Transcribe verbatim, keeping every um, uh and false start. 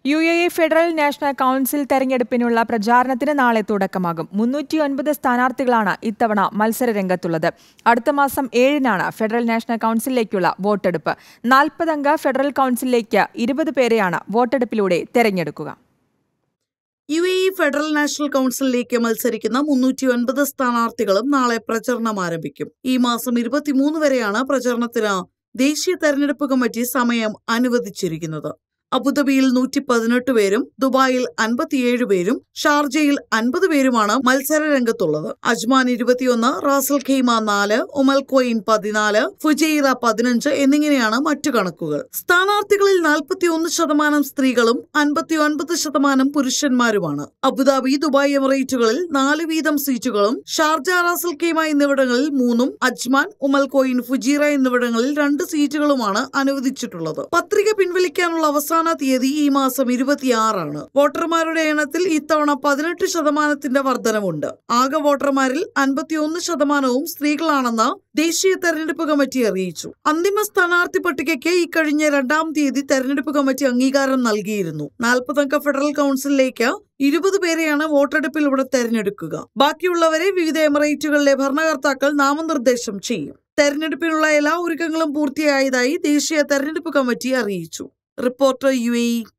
U A E federal national council തെരഞ്ഞെടുപ്പിനുള്ള പ്രചാരണത്തിന് നാളെ തുടക്കമാകും. മുന്നൂറ്റി ഒൻപത് സ്ഥാനാർത്ഥികളാണ് ഇത്തവണ മത്സരരംഗത്തുള്ളത്. അടുത്ത മാസം ഏഴിനാണ് ഫെഡറൽ നാഷണൽ കൗൺസിലിലേക്കുള്ള വോട്ടെടുപ്പ്. നാൽപ്പതംഗ ഫെഡറൽ കൗൺസിലിലേക്ക് ഇരുപത് പേരെയാണ് വോട്ടെടുപ്പിലൂടെ തെരഞ്ഞെടുക്കുക. U A E federal national കൗൺസിലിലേക്ക് മത്സരിക്കുന്ന മുന്നൂറ്റി ഒൻപത് സ്ഥാനാർത്ഥികളും നാളെ പ്രചരണം ആരംഭിക്കും. ഈ മാസം ഇരുപത്തിമൂന്ന് വരെയാണ് പ്രചരണത്തിന് ദേശീയ തെരഞ്ഞെടുപ്പ് കമ്മിറ്റി സമയം അനുവദിച്ചിരിക്കുന്നത്. അബുദാബിയിൽ നൂറ്റി പതിനെട്ട് പേരും ദുബായിൽ അൻപത്തിയേഴ് പേരും ഷാർജയിൽ അൻപത് പേരുമാണ് മത്സര രംഗത്തുള്ളത്. അജ്മാൻ ഇരുപത്തിയൊന്ന്, റാസൽ ഖൈമ നാല്, ഉമൽ ക്വൈൻ പതിനാല്, ഫുജൈറ പതിനഞ്ച് എന്നിങ്ങനെയാണ് മറ്റു കണക്കുകൾ. സ്ഥാനാർത്ഥികളിൽ നാൽപ്പത്തിയൊന്ന് ശതമാനം സ്ത്രീകളും അൻപത്തി ഒൻപത് ശതമാനം പുരുഷന്മാരുമാണ്. അബുദാബി, ദുബായ് എമിറേറ്റുകളിൽ നാല് വീതം സീറ്റുകളും ഷാർജ, റാസൽ ഖൈമ എന്നിവിടങ്ങളിൽ മൂന്നും, അജ്മാൻ, ഉമൽ ക്വൈൻ, ഫുജൈറ എന്നിവിടങ്ങളിൽ രണ്ട് സീറ്റുകളുമാണ് അനുവദിച്ചിട്ടുള്ളത്. പത്രിക പിൻവലിക്കാനുള്ള അവസാന തീയതി ഈ മാസം ഇരുപത്തിയാറാണ്. വോട്ടർമാരുടെ എണ്ണത്തിൽ ഇത്തവണ പതിനെട്ട് ശതമാനത്തിന്റെ വർധനവുണ്ട്. ആകെ വോട്ടർമാരിൽ അൻപത്തിയൊന്ന് ശതമാനവും സ്ത്രീകളാണെന്ന് ദേശീയ തെരഞ്ഞെടുപ്പ് കമ്മിറ്റി അറിയിച്ചു. അന്തിമ സ്ഥാനാർത്ഥി പട്ടികയ്ക്ക് ഇക്കഴിഞ്ഞ രണ്ടാം തീയതി തെരഞ്ഞെടുപ്പ് കമ്മിറ്റി അംഗീകാരം നൽകിയിരുന്നു. നാൽപ്പതംഗ ഫെഡറൽ കൗൺസിലിലേക്ക് ഇരുപത് പേരെയാണ് വോട്ടെടുപ്പിലൂടെ തെരഞ്ഞെടുക്കുക. ബാക്കിയുള്ളവരെ വിവിധ എമിറേറ്റുകളിലെ ഭരണകർത്താക്കൾ നാമനിർദ്ദേശം ചെയ്യും. തെരഞ്ഞെടുപ്പിനുള്ള എല്ലാ ഒരുക്കങ്ങളും പൂർത്തിയായതായി ദേശീയ തെരഞ്ഞെടുപ്പ് കമ്മിറ്റി അറിയിച്ചു. Reporter U A E